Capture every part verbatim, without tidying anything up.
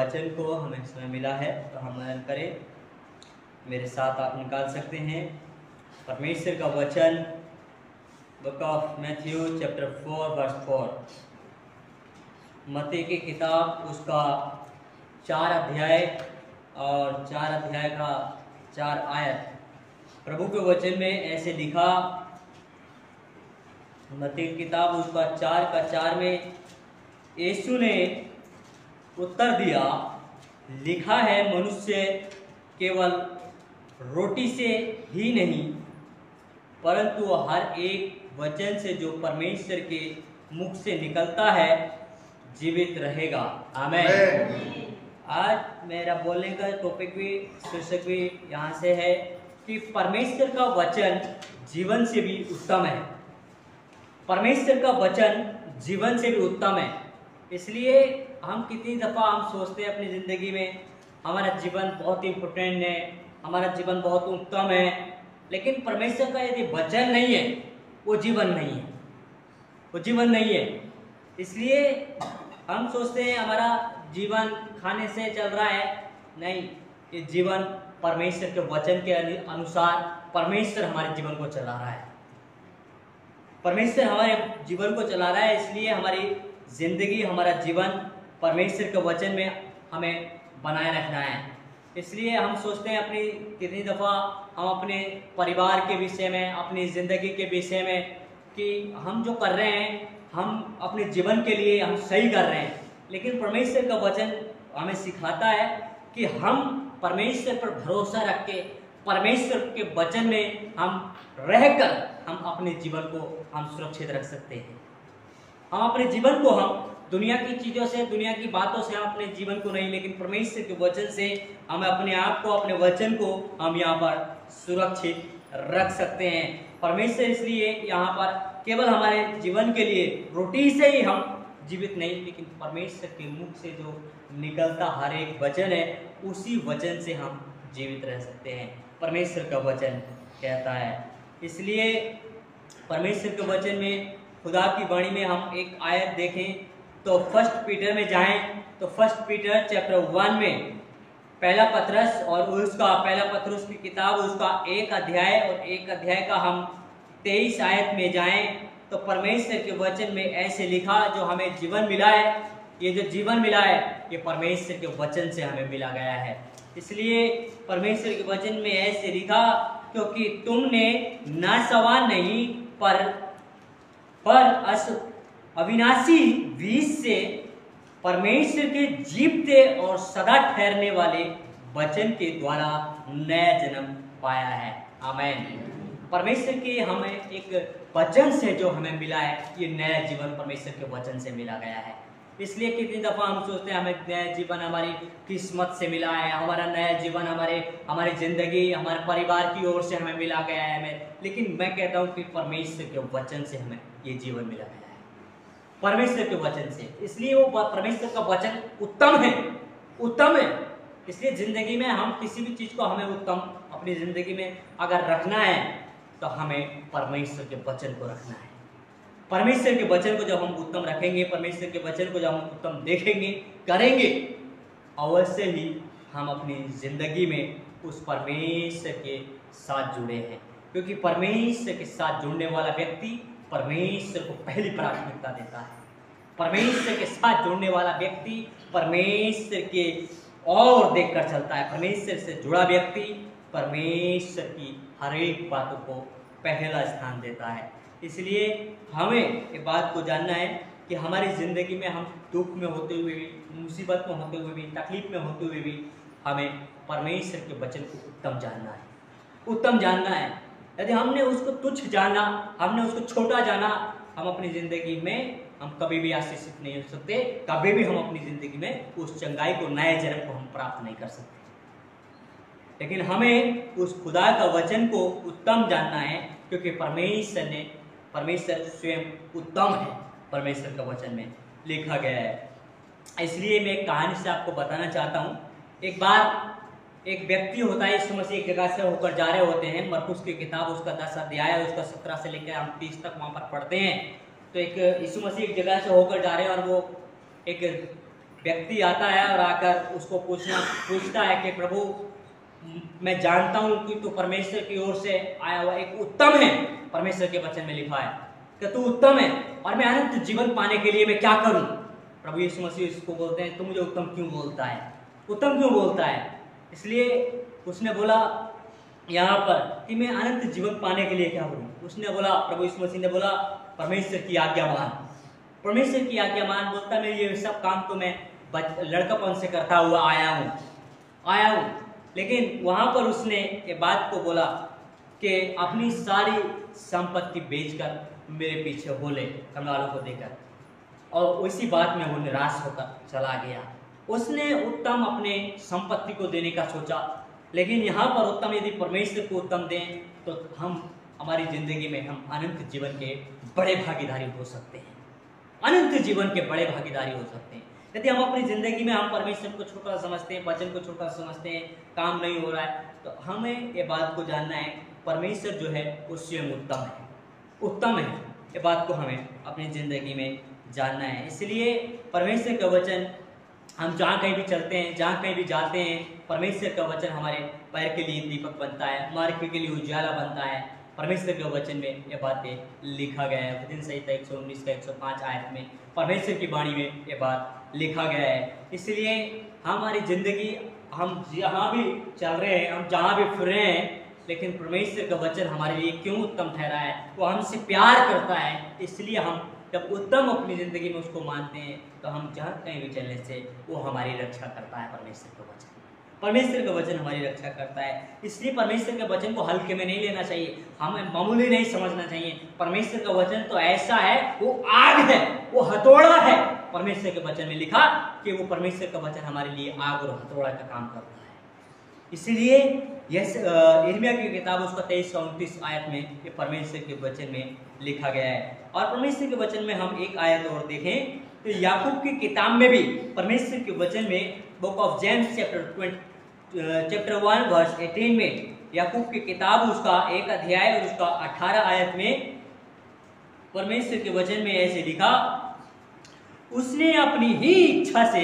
वचन को हमें समय मिला है तो हम मनन करें। मेरे साथ आप निकाल सकते हैं परमेश्वर का वचन, book of Matthew chapter four verse four. मत्ती की किताब उसका चार अध्याय और चार अध्याय का चार आयत। प्रभु के वचन में ऐसे लिखा, मत्ती की किताब उसका चार का चार में यीशु ने उत्तर दिया, लिखा है मनुष्य केवल रोटी से ही नहीं परंतु हर एक वचन से जो परमेश्वर के मुख से निकलता है जीवित रहेगा। आमीन। आज मेरा बोलने का टॉपिक भी, शीर्षक भी यहाँ से है कि परमेश्वर का वचन जीवन से भी उत्तम है। परमेश्वर का वचन जीवन से भी उत्तम है। इसलिए हम कितनी दफ़ा हम सोचते हैं अपनी ज़िंदगी में हमारा जीवन बहुत ही इम्पोर्टेंट है, हमारा जीवन बहुत उत्तम है, लेकिन परमेश्वर का यदि वचन नहीं है वो जीवन नहीं है, वो जीवन नहीं है। इसलिए हम सोचते हैं हमारा जीवन खाने से चल रहा है, नहीं, ये जीवन परमेश्वर के वचन के अनुसार परमेश्वर हमारे जीवन को चला रहा है। परमेश्वर हमारे जीवन को चला रहा है, इसलिए हमारी जिंदगी, हमारा जीवन परमेश्वर के वचन में हमें बनाए रखना है। इसलिए हम सोचते हैं अपनी कितनी दफ़ा हम अपने परिवार के विषय में, अपनी ज़िंदगी के विषय में कि हम जो कर रहे हैं हम अपने जीवन के लिए हम सही कर रहे हैं, लेकिन परमेश्वर का वचन हमें सिखाता है कि हम परमेश्वर पर भरोसा रख के परमेश्वर के वचन में हम रहकर हम अपने जीवन को हम सुरक्षित रख सकते हैं। हम अपने जीवन को हम दुनिया की चीज़ों से, दुनिया की बातों से हम अपने जीवन को नहीं, लेकिन परमेश्वर के वचन से हम अपने आप को, अपने वचन को हम यहाँ पर सुरक्षित रख सकते हैं। परमेश्वर इसलिए यहाँ पर केवल हमारे जीवन के लिए रोटी से ही हम जीवित नहीं, लेकिन परमेश्वर के मुख से जो निकलता हर एक वचन है उसी वचन से हम जीवित रह सकते हैं। परमेश्वर का वचन कहता है। इसलिए परमेश्वर के वचन में, खुदा की वाणी में हम एक आयत देखें तो फर्स्ट पीटर में जाएं तो फर्स्ट पीटर चैप्टर वन में पहला पत्रस और उसका पहला पत्रस की किताब उसका एक अध्याय और एक अध्याय का हम तेईस आयत में जाएं तो परमेश्वर के वचन में ऐसे लिखा, जो हमें जीवन मिला है, ये जो जीवन मिला है ये परमेश्वर के वचन से हमें मिला गया है। इसलिए परमेश्वर के वचन में ऐसे लिखा, क्योंकि तुमने नासवान नहीं पर पर अस अविनाशी बीज से परमेश्वर के जीवते और सदा ठहरने वाले वचन के द्वारा नया जन्म पाया है। आमीन। परमेश्वर के हमें एक वचन से जो हमें मिला है, ये नया जीवन परमेश्वर के वचन से मिला गया है। इसलिए कितनी दफ़ा हम सोचते हैं हमें नया जीवन हमारी किस्मत से मिला है, हमारा नया जीवन हमारे हमारी ज़िंदगी, हमारे परिवार की ओर से हमें मिला गया है हमें, लेकिन मैं कहता हूँ कि परमेश्वर के वचन से हमें ये जीवन मिला गया है, परमेश्वर के वचन से। इसलिए वो परमेश्वर का वचन उत्तम है, उत्तम है। इसलिए ज़िंदगी में हम किसी भी चीज़ को हमें उत्तम अपनी ज़िंदगी में अगर रखना है तो हमें परमेश्वर के वचन को रखना है। परमेश्वर के वचन को जब हम उत्तम रखेंगे, परमेश्वर के वचन को जब हम उत्तम देखेंगे, करेंगे, अवश्य ही हम अपनी ज़िंदगी में उस परमेश्वर के साथ जुड़े हैं। क्योंकि परमेश्वर के साथ जुड़ने वाला व्यक्ति परमेश्वर को पहली प्राथमिकता देता है। परमेश्वर के साथ जुड़ने वाला व्यक्ति परमेश्वर के और देखकर चलता है। परमेश्वर से जुड़ा व्यक्ति परमेश्वर की हर एक बातों को पहला स्थान देता है। इसलिए हमें ये बात को जानना है कि हमारी ज़िंदगी में हम दुख में होते हुए भी, मुसीबत में होते हुए भी, तकलीफ में होते हुए भी हमें परमेश्वर के वचन को उत्तम जानना है, उत्तम जानना है। यदि हमने उसको तुच्छ जाना, हमने उसको छोटा जाना, हम अपनी ज़िंदगी में हम कभी भी आशीषित नहीं हो सकते, कभी भी हम अपनी ज़िंदगी में उस चंगाई को, नए जन्म को हम प्राप्त नहीं कर सकते। लेकिन हमें उस खुदा का वचन को उत्तम जानना है, क्योंकि परमेश्वर ने परमेश्वर स्वयं उत्तम है, परमेश्वर का वचन में लिखा गया है। इसलिए मैं एक कहानी से आपको बताना चाहता हूँ। एक बार एक व्यक्ति होता है, यीशु मसीह एक जगह से होकर जा रहे होते हैं। मरकुस की किताब उसका दस अध्याय उसका सत्रह से लेकर हम तीस तक वहाँ पर पढ़ते हैं। तो एक यीशु मसीह एक जगह से होकर जा रहे हैं और वो एक व्यक्ति आता है और आकर उसको पूछना पूछता है कि प्रभु मैं जानता हूँ कि तू परमेश्वर की ओर से आया हुआ एक उत्तम है, परमेश्वर के वचन में लिखा है कि तू उत्तम है और मैं अनंत जीवन पाने के लिए मैं क्या करूँ। प्रभु यीशु मसीह इसको बोलते हैं, तू मुझे उत्तम क्यों बोलता है, उत्तम क्यों बोलता है। इसलिए उसने बोला यहाँ पर कि मैं अनंत जीवन पाने के लिए क्या करूँ। उसने बोला, प्रभु यीशु मसीह ने बोला, परमेश्वर की आज्ञा मान। परमेश्वर की आज्ञा मान बोलता मैं ये सब काम तो मैं लड़कापन से करता हुआ आया हूँ आया हूँ लेकिन वहाँ पर उसने ये बात को बोला कि अपनी सारी संपत्ति बेचकर मेरे पीछे हो ले, कंगालों को देकर, और उसी बात में वो निराश होकर चला गया। उसने उत्तम अपने संपत्ति को देने का सोचा, लेकिन यहाँ पर उत्तम यदि परमेश्वर को उत्तम दें तो हम हमारी जिंदगी में हम अनंत जीवन के बड़े भागीदारी हो सकते हैं, अनंत जीवन के बड़े भागीदारी हो सकते हैं। यदि हम अपनी जिंदगी में हम परमेश्वर को छोटा समझते हैं, वचन को छोटा समझते हैं, काम नहीं हो रहा है, तो हमें ये बात को जानना है परमेश्वर जो है वो स्वयं उत्तम है, उत्तम है। ये बात को हमें अपनी जिंदगी में जानना है। इसलिए परमेश्वर का वचन, हम जहाँ कहीं भी चलते हैं, जहाँ कहीं भी जाते हैं, परमेश्वर का वचन हमारे पैर के लिए दीपक बनता है, हमारे के लिए उजाला बनता है। परमेश्वर के वचन में ये बातें लिखा गया है। भजन संहिता एक सौ उन्नीस का एक सौ पाँच आयत में परमेश्वर की वाणी में ये बात लिखा गया है। इसलिए हमारी जिंदगी, हम जहाँ भी चल रहे हैं, हम जहाँ भी फिर रहे हैं, लेकिन परमेश्वर का वचन हमारे लिए क्यों उत्तम ठहरा है, वो हमसे प्यार करता है। इसलिए हम जब उत्तम अपनी जिंदगी में उसको मानते हैं तो हम जहाँ कहीं भी चलने से वो हमारी रक्षा करता है। परमेश्वर का वचन परमेश्वर का वचन हमारी रक्षा करता है। इसलिए परमेश्वर के वचन को हल्के में नहीं लेना चाहिए, हमें मामूली नहीं समझना चाहिए। परमेश्वर का वचन तो ऐसा है, वो आग है, वो हथौड़ा है। परमेश्वर के वचन में लिखा कि वो परमेश्वर का वचन हमारे लिए आग और हथौड़ा का काम करता है। इसलिए यिर्मयाह की किताब उसका तेईस का उनतीस आयत में ये परमेश्वर के वचन में लिखा गया है। और परमेश्वर के वचन में हम एक आयत और देखें तो याकूब की किताब में भी परमेश्वर के वचन में book of James chapter chapter one verse eighteen में, याकूब की किताब उसका एक अध्याय और उसका अठारह आयत में परमेश्वर के वचन में ऐसे लिखा, उसने अपनी ही इच्छा से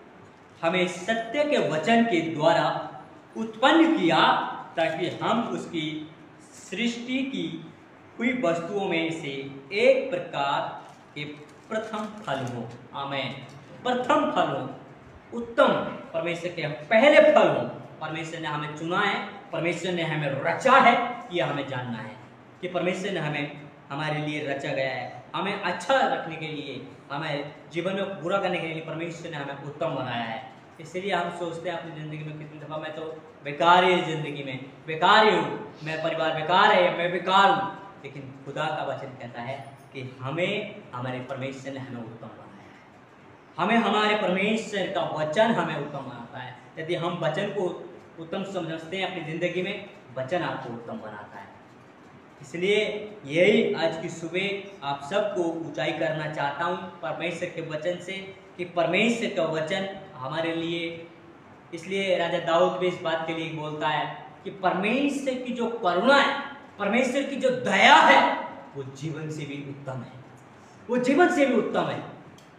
हमें सत्य के वचन के द्वारा उत्पन्न किया ताकि हम उसकी सृष्टि की हुई वस्तुओं में से एक प्रकार के प्रथम फल हो। आमीन। प्रथम फल हो, उत्तम, परमेश्वर के पहले फल हो। परमेश्वर ने हमें चुना है, परमेश्वर ने हमें रचा है, ये हमें जानना है कि परमेश्वर ने हमें हमारे लिए रचा गया है। हमें अच्छा रखने के लिए, हमें जीवन में पूरा करने के लिए परमेश्वर ने हमें उत्तम बनाया है। इसलिए हम सोचते हैं अपनी ज़िंदगी में कितनी दफ़ा मैं तो बेकार ही ज़िंदगी में बेकार ही हूँ, मेरा परिवार बेकार है, मैं बेकार हूँ। लेकिन खुदा का वचन कहता है कि हमें हमारे परमेश्वर ने हमें उत्तम बनाया है, हमें हमारे परमेश्वर का वचन हमें उत्तम बनाता है। यदि हम वचन को उत्तम समझते हैं अपनी ज़िंदगी में, वचन आपको उत्तम बनाता है। इसलिए यही आज की सुबह आप सबको ऊंचाई करना चाहता हूँ परमेश्वर के वचन से कि परमेश्वर का वचन हमारे लिए, इसलिए राजा दाऊद भी इस बात के लिए बोलता है कि परमेश्वर की जो करुणा है, परमेश्वर की जो दया है, वो जीवन से भी उत्तम है, वो जीवन से भी उत्तम है।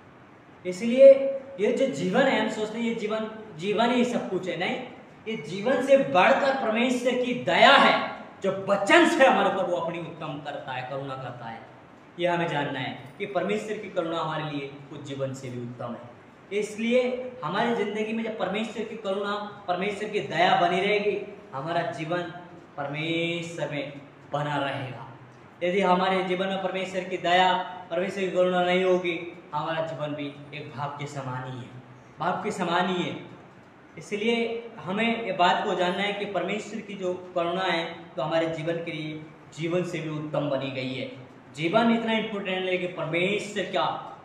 इसलिए ये जो जीवन है, हम सोचते हैं ये जीवन जीवन ही सब कुछ है, नहीं, ये जीवन से बढ़कर परमेश्वर की दया है जो वचन से हमारे ऊपर वो अपनी उत्तम करता है, करुणा करता है। ये हमें जानना है कि परमेश्वर की करुणा हमारे लिए वो जीवन से भी उत्तम है। इसलिए हमारी जिंदगी में जब परमेश्वर की करुणा, परमेश्वर की दया बनी रहेगी, हमारा जीवन परमेश्वर में बना रहेगा। यदि हमारे जीवन में परमेश्वर की दया, परमेश्वर की करुणा नहीं होगी, हमारा जीवन भी एक भाव के समान ही है, भाव के समान ही है। इसलिए हमें ये बात को जानना है कि परमेश्वर की जो करुणा है तो हमारे जीवन के लिए जीवन से भी उत्तम बनी गई है। जीवन इतना इम्पोर्टेंट है कि परमेश्वर का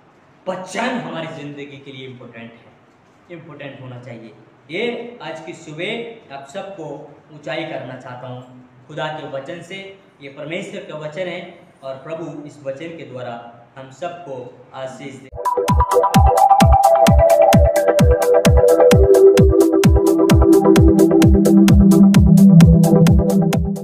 वचन हमारी जिंदगी के लिए इम्पोर्टेंट है, इम्पोर्टेंट होना चाहिए। ये आज की सुबह आप सबको ऊंचाई करना चाहता हूँ खुदा के वचन से। ये परमेश्वर का वचन है और प्रभु इस वचन के द्वारा हम सबको आशीष दे।